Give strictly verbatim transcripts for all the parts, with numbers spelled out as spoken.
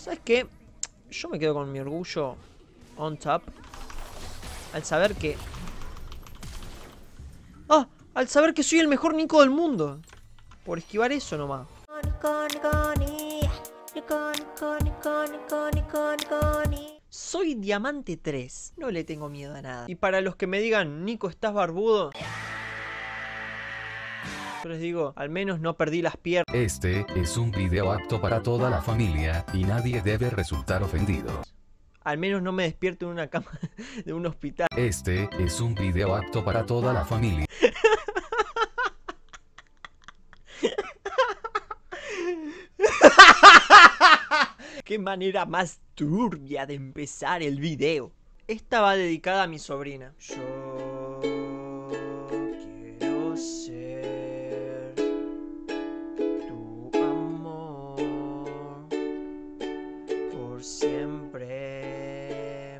¿Sabes qué? Yo me quedo con mi orgullo on top. Al saber que... ¡Ah! Al saber que soy el mejor Nico del mundo. Por esquivar eso nomás. Soy diamante tres. No le tengo miedo a nada. Y para los que me digan, Nico, ¿estás barbudo? Yo les digo, al menos no perdí las piernas. Este es un video apto para toda la familia y nadie debe resultar ofendido. Al menos no me despierto en una cama de un hospital. Este es un video apto para toda la familia. Qué manera más turbia de empezar el video. Esta va dedicada a mi sobrina. Yo quiero ser tu amor por siempre.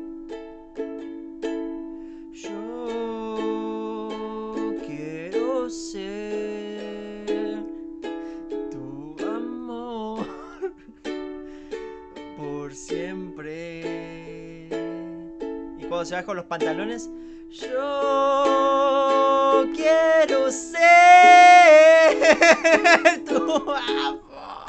Yo quiero ser tu amor por siempre. Y cuando se baja con los pantalones, yo quiero ser tu amor.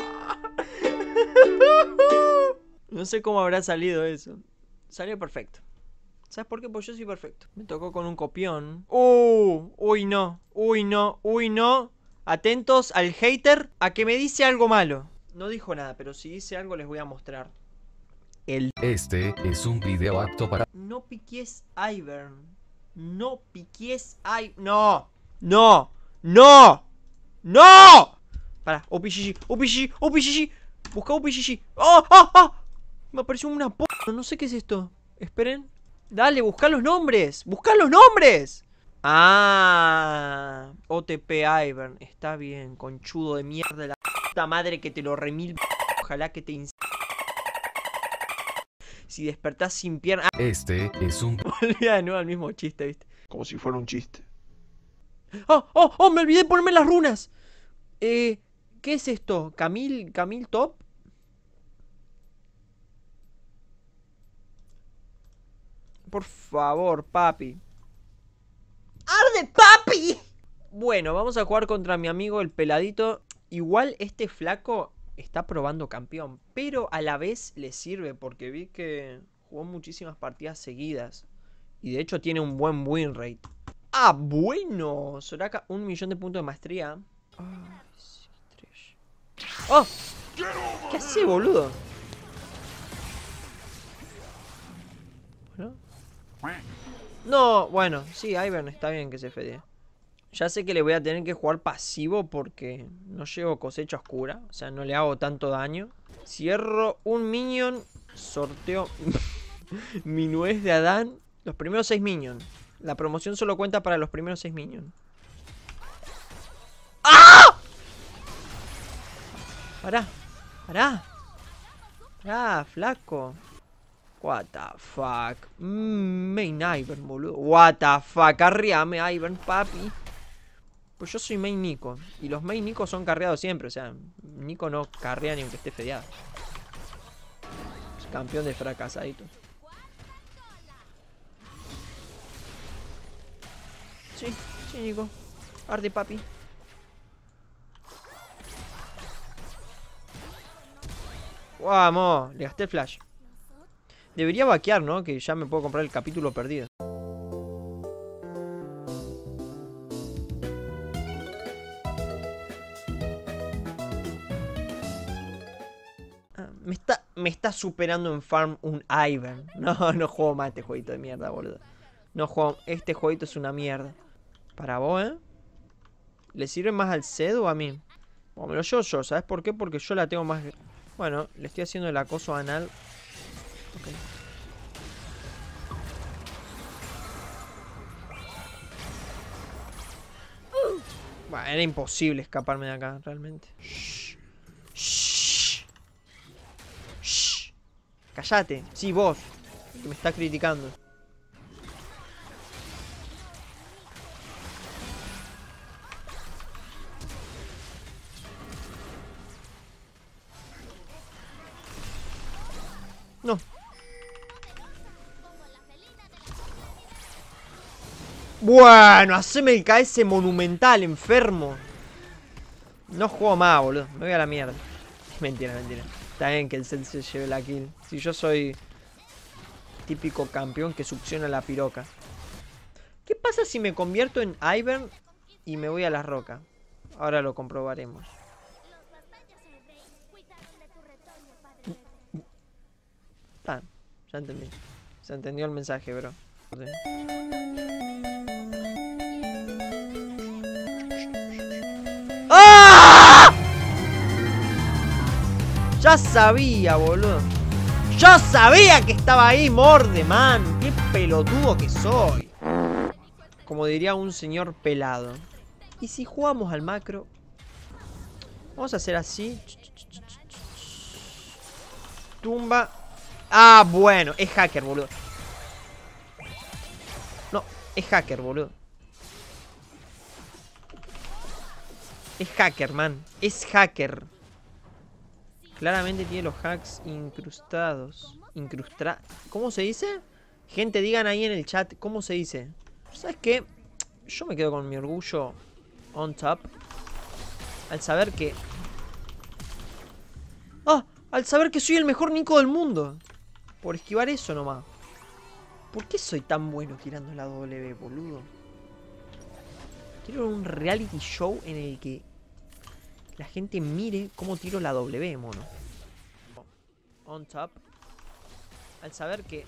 No sé cómo habrá salido eso. Salió perfecto. ¿Sabes por qué? Pues yo soy perfecto. Me tocó con un copión. ¡Uh! Uy, no. Uy, no. Uy, no. Atentos al hater a que me dice algo malo. No dijo nada, pero si dice algo les voy a mostrar. El... Este es un video apto para... No piques Ivern. No piques Ivern. No. No. No. No. Para. O P G G. O P G G. O P G G. Busca O P G G. ¡Oh! ¡Oh! ¡Oh! Me apareció una p... No sé qué es esto. Esperen. Dale, busca los nombres. Busca los nombres. Ah. O T P Ivern. Está bien. Conchudo de mierda. La puta madre que te lo remil. Ojalá que te ins... Si despertás sin pierna... Ah. Este es un... Volvía de nuevo al mismo chiste, ¿viste? Como si fuera un chiste. ¡Oh! ¡Oh! ¡Oh! Me olvidé de ponerme las runas. Eh... ¿Qué es esto? ¿Camil? ¿Camil Top? Por favor, papi. ¡Arde, papi! Bueno, vamos a jugar contra mi amigo el peladito. Igual este flaco está probando campeón, pero a la vez le sirve porque vi que jugó muchísimas partidas seguidas. Y de hecho tiene un buen win rate. ¡Ah, bueno! Soraka, un millón de puntos de maestría. Ay, sí, trash. ¡Oh! ¿Qué hace, boludo? Bueno. No, bueno, sí, Ivern está bien que se fedee. Ya sé que le voy a tener que jugar pasivo porque no llevo cosecha oscura. O sea, no le hago tanto daño. Cierro un minion. Sorteo mi nuez de Adán. Los primeros seis minions. La promoción solo cuenta para los primeros seis minions. ¡Ah! Pará, pará. Pará, flaco. What the fuck. Mm, main Ivern, boludo. What the fuck. Carreame, Ivern, papi. Pues yo soy main Nico. Y los main Nico son carreados siempre. O sea, Nico no carrea ni aunque esté fedeado. Es campeón de fracasadito. Sí, sí, Nico. Arde, papi. Vamos, le gasté el flash. Debería vaquear, ¿no? Que ya me puedo comprar el capítulo perdido. Ah, me está, me está superando en farm un Ivern. No, no juego más este jueguito de mierda, boludo. No juego. Este jueguito es una mierda. Para vos, ¿eh? ¿Le sirve más al Zed o a mí? Bueno, me lo llevo yo. ¿Sabes por qué? Porque yo la tengo más... Bueno, le estoy haciendo el acoso anal. Ok. Bueno, era imposible escaparme de acá, realmente. Shh. Shh. Shh. Cállate. Sí, vos. Que me está criticando. No. Bueno, haceme el K S monumental, enfermo. No juego más, boludo. Me voy a la mierda. Mentira, mentira. Está bien que el Cell se lleve la kill. Si yo soy típico campeón que succiona la piroca. ¿Qué pasa si me convierto en Ivern y me voy a la roca? Ahora lo comprobaremos. Ah, ya entendí. Se entendió el mensaje, bro. Sí. ¡Ah! Ya sabía, boludo. Yo sabía que estaba ahí, Mordeman. Qué pelotudo que soy. Como diría un señor pelado. Y si jugamos al macro, vamos a hacer así. Tumba. Ah, bueno, es hacker, boludo. No, es hacker, boludo. Es hacker, man. Es hacker. Claramente tiene los hacks incrustados. Incrustra... ¿Cómo se dice? Gente, digan ahí en el chat cómo se dice. ¿Sabes qué? Yo me quedo con mi orgullo on top. Al saber que... ¡Ah! Al saber que soy el mejor Nico del mundo. Por esquivar eso nomás. ¿Por qué soy tan bueno tirando la W, boludo? Quiero un reality show en el que la gente mire cómo tiro la W, mono. On top. Al saber que...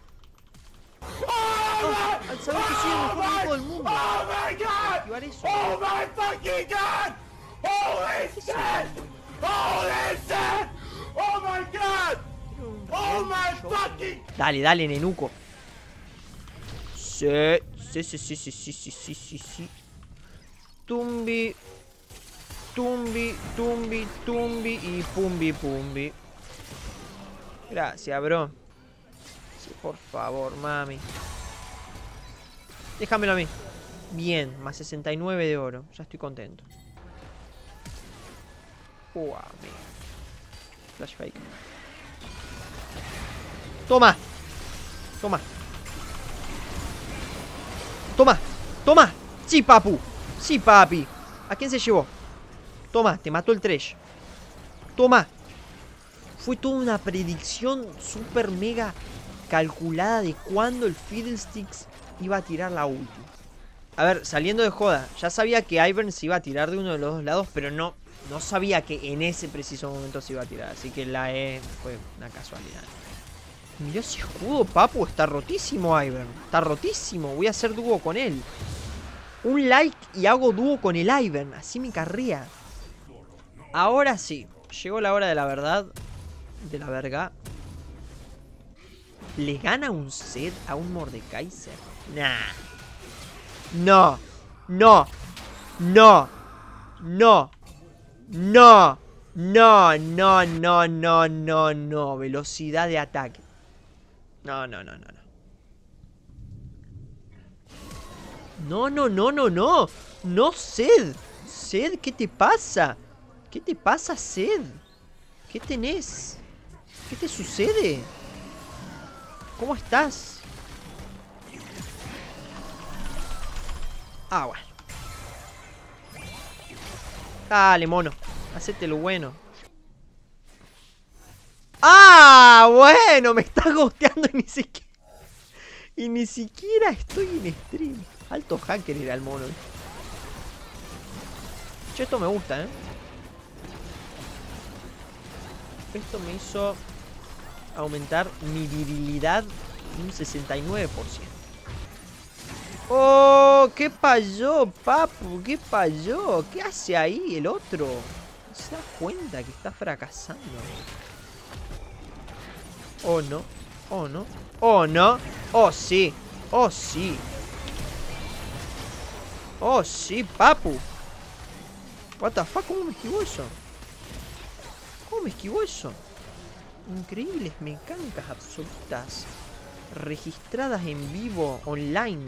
Oh, al saber que soy el mejor Nico del mundo. Oh my god! Activar eso. Oh my fucking god! Holy shit! Holy shit! Oh my god! Oh my fucking... Dale, dale, nenuco. Sí, sí, sí, sí, sí, sí, sí, sí, sí, sí. Tumbi. Tumbi, tumbi, tumbi y pumbi, pumbi. Gracias, bro. Sí, por favor, mami. Déjamelo a mí. Bien, más sesenta y nueve de oro. Ya estoy contento. Uh, amigo. Flash fake. Toma. Toma. Toma. Toma. Sí, papu. Sí, papi. ¿A quién se llevó? Toma, te mató el trash. Toma. Fue toda una predicción super mega calculada de cuándo el Fiddlesticks iba a tirar la ulti. A ver, saliendo de joda, ya sabía que Ivern se iba a tirar de uno de los dos lados, pero no, no sabía que en ese preciso momento se iba a tirar. Así que la E fue una casualidad. Mirá ese escudo, papu, está rotísimo Ivern. Está rotísimo, voy a hacer dúo con él. Un like y hago dúo con el Ivern, así me carría. Ahora sí, llegó la hora de la verdad. De la verga. ¿Le gana un Zed a un Mordekaiser? Nah. No. No. No. No. No. No, no, no, no, no, no. Velocidad de ataque. No, no, no, no, no. No, no, no, no, no. No, Zed. Zed, ¿qué te pasa? ¿Qué te pasa, Zed? ¿Qué tenés? ¿Qué te sucede? ¿Cómo estás? Ah, bueno. Dale, mono. Hacete lo bueno. ¡Ah! Bueno, me está gosteando y ni siquiera... Y ni siquiera estoy en stream. Alto hacker era el mono. Che, esto me gusta, ¿eh? Esto me hizo aumentar mi virilidad un sesenta y nueve por ciento. ¡Oh! ¿Qué pasó, papu? ¿Qué pasó? ¿Qué hace ahí el otro? ¿No se da cuenta que está fracasando? Oh, no. Oh, no. Oh, no. Oh, sí. Oh, sí. Oh, sí, papu. What the fuck, ¿cómo me esquivó eso? ¿Cómo me esquivó eso? Increíbles mecánicas absolutas. Registradas en vivo, online.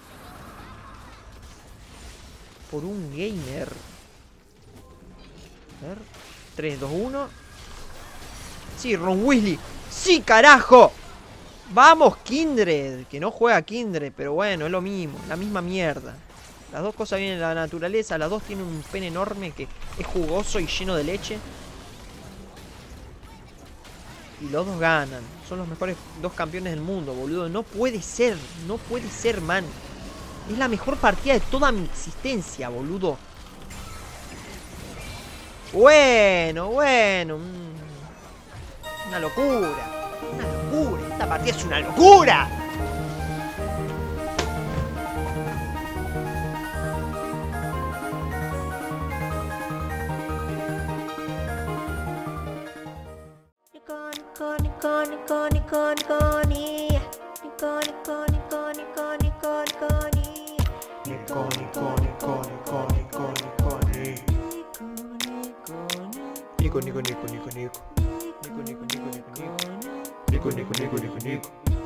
Por un gamer. A ver. tres, dos, uno. Sí, Ron Weasley. ¡Sí, carajo! Vamos, Kindred. Que no juega Kindred, pero bueno, es lo mismo. La misma mierda. Las dos cosas vienen de la naturaleza. Las dos tienen un pene enorme que es jugoso y lleno de leche. Y los dos ganan. Son los mejores dos campeones del mundo, boludo. No puede ser. No puede ser, man. Es la mejor partida de toda mi existencia, boludo. Bueno, bueno. Una locura. Una locura. Esta partida es una locura. Nico, Nico, Nico, Nico, Nico. Nico, Nico, Nico, Nico, Nico. Nico, Nico, Nico, Nico, Nico.